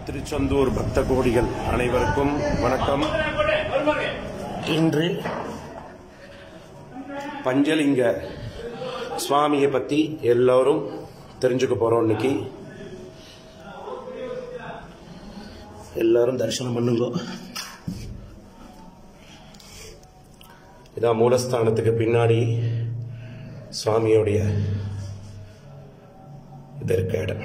திருச்செந்தூர் பக்த கோடிகள் அனைவருக்கும் வணக்கம். இன்று பஞ்சலிங்க சுவாமியை பத்தி எல்லாரும் தெரிஞ்சுக்க போறோம். இன்னைக்கு எல்லாரும் தரிசனம் பண்ணுங்க. இதான் மூலஸ்தானத்துக்கு பின்னாடி சுவாமியோடைய இது இருக்க இடம்.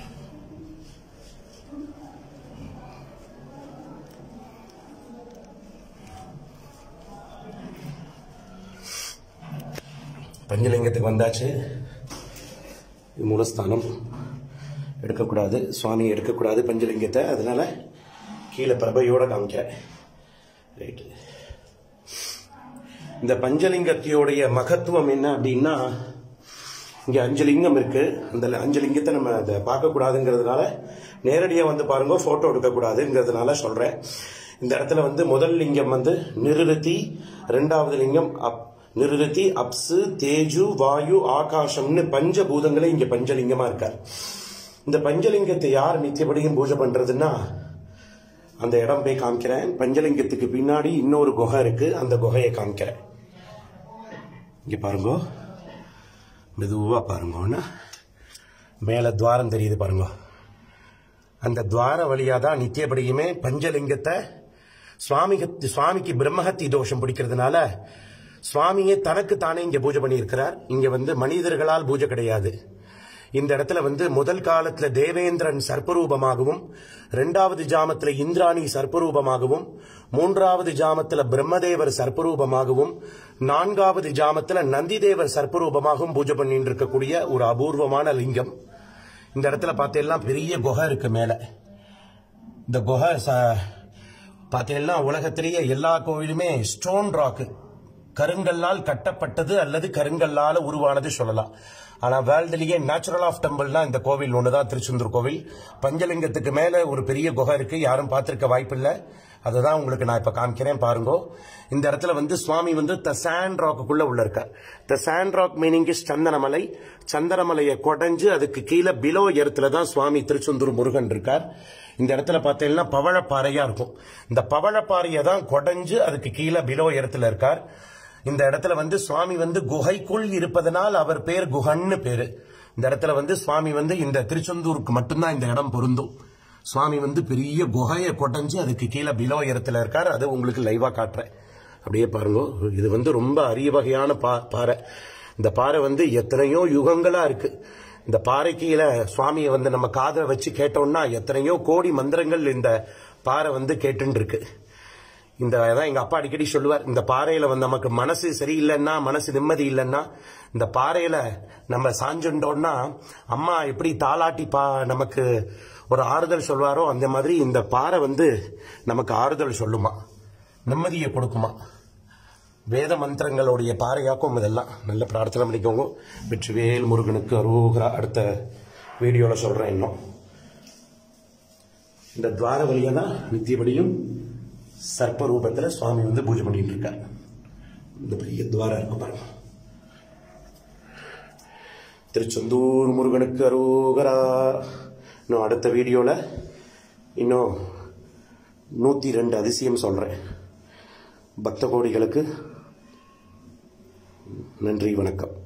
பஞ்சலிங்கத்துக்கு வந்தாச்சு. இது மூலஸ்தானம். எடுக்கக்கூடாது, சுவாமி எடுக்கக்கூடாது பஞ்சலிங்கத்தை. அதனால கீழே பிரபையோட காமிக்க. ரைட்டு. இந்த பஞ்சலிங்கத்தையோடைய மகத்துவம் என்ன அப்படின்னா, இங்க 5 லிங்கம் இருக்கு. அந்த 5 லிங்கத்தை நம்ம அதை பார்க்கக்கூடாதுங்கிறதுனால நேரடியாக வந்து பாருங்க, போட்டோ எடுக்கக்கூடாதுங்கிறதுனால சொல்றேன். இந்த இடத்துல வந்து முதல் லிங்கம் வந்து நிருதி, 2வது லிங்கம் நிருதி, அப்சு, தேஜு, வாயு, ஆகாசம்னு பஞ்சபூதங்களே இங்க பஞ்சலிங்கமா இருக்கார். இந்த பஞ்சலிங்கத்தை யார் நித்தியப்படியும் பூஜை பண்றதுன்னா, அந்த இடம் போய் காமிக்கிறேன். பஞ்சலிங்கத்துக்கு பின்னாடி இன்னொரு குகை இருக்கு, அந்த குகையை காமிக்கிறேன். இங்க பாருங்க, மெதுவா பாருங்க. மேல துவாரம் தெரியுது பாருங்க. அந்த துவார வழியா தான் நித்தியப்படியுமே பஞ்சலிங்கத்தை சுவாமிக்கு பிரம்மஹத்தி தோஷம் பிடிக்கிறதுனால சுவாமியே தனக்கு தானே இங்க பூஜை பண்ணியிருக்கிறார். இங்க வந்து மனிதர்களால் பூஜை கிடையாது. இந்த இடத்துல வந்து முதல் காலத்துல தேவேந்திரன் சர்ப்பரூபமாகவும், 2வது ஜாமத்துல இந்திராணி சர்ப்பரூபமாகவும், 3வது ஜாமத்துல பிரம்மதேவர் சர்ப்பரூபமாகவும், 4வது ஜாமத்துல நந்திதேவர் சர்ப்பரூபமாகவும் பூஜை பண்ணிட்டு இருக்கக்கூடிய ஒரு அபூர்வமான லிங்கம். இந்த இடத்துல பார்த்தீங்கன்னா பெரிய குகை இருக்கு மேல. இந்த குகை பார்த்தீங்கன்னா உலகத்திலேயே எல்லா கோவிலுமே ஸ்டோன் ராக்கு, கருங்கல்லால் கட்டப்பட்டது அல்லது கருங்கல்லால உருவானது சொல்லலாம். ஆனா வேர்ல்டுலயே நேச்சுரல் ஆஃப் டெம்பிள்னா இந்த கோவில் ஒண்ணுதான், திருச்செந்தூர் கோவில். பஞ்சலிங்கத்துக்கு மேல ஒரு பெரிய குகை இருக்கு, யாரும் பார்த்திருக்க வாய்ப்பில்லை. அதுதான் உங்களுக்கு நான் இப்ப காமிக்கிறேன் பாருங்க. இந்த இடத்துல வந்து சுவாமி வந்து த சாண்ட் ராக்குள்ள உள்ள இருக்கார். The sand rock meaning is Santhanamalai. சந்தனமலையை கொடைஞ்சு அதுக்கு கீழே பிலோ எர்த்துல தான் சுவாமி திருச்செந்தூர் முருகன் இருக்கார். இந்த இடத்துல பார்த்தீங்கன்னா பவழப்பாறையா இருக்கும். இந்த பவழப்பாறையை தான் கொடைஞ்சு அதுக்கு கீழே பிலோ எர்த்துல இருக்கார். இந்த இடத்துல வந்து சுவாமி வந்து குகைக்குள் இருப்பதனால் அவர் பேர் குகன்னு பேரு. இந்த இடத்துல வந்து சுவாமி வந்து இந்த திருச்செந்தூருக்கு மட்டும்தான் இந்த இடம் பொருந்தும். சுவாமி வந்து பெரிய குகையை கொடைஞ்சு அதுக்கு கீழே பிலோ இடத்துல இருக்கார். அது உங்களுக்கு லைவா காட்டுறேன். அப்படியே பாருங்க. இது வந்து ரொம்ப அரிய வகையான பாறை. இந்த பாறை வந்து எத்தனையோ யுகங்களா இருக்கு. இந்த பாறை கீழே சுவாமியை வந்து நம்ம காதை வச்சு கேட்டோம்னா எத்தனையோ கோடி மந்திரங்கள் இந்த பாறை வந்து கேட்டுன்னு இருக்கு. இந்த எங்க அப்பா அடிக்கடி சொல்லுவார், இந்த பாறையில வந்து நமக்கு மனசு சரியில்லைன்னா, மனசு நிம்மதி இல்லைன்னா, இந்த பாறையில நம்ம சாஞ்சுட்டோம்னா அம்மா எப்படி தாலாட்டி நமக்கு ஒரு ஆறுதல் சொல்வாரோ அந்த மாதிரி இந்த பாறை வந்து நமக்கு ஆறுதல் சொல்லுமா, நிம்மதியை கொடுக்குமா. வேத மந்திரங்களுடைய பாறையாக்கும் இதெல்லாம். நல்ல பிரார்த்தனை பண்ணிக்கோங்க. வெற்றிவேல் முருகனுக்கு அரோகரா. அடுத்த வீடியோல சொல்றேன். இன்னும் இந்த துவார வழியா தான் நித்தியபடியும் சர்ப்ப ரூபத்துல சுவாமி வந்து பூஜை பண்ணிட்டு இருக்கார். இந்த பெரிய துவாரம் இருக்கு பாருங்க. திருச்செந்தூர் முருகனுக்கு அரோகரா. இன்னும் அடுத்த வீடியோல இன்னும் 102 அதிசயம் சொல்றேன். பக்த கோடிகளுக்கு நன்றி, வணக்கம்.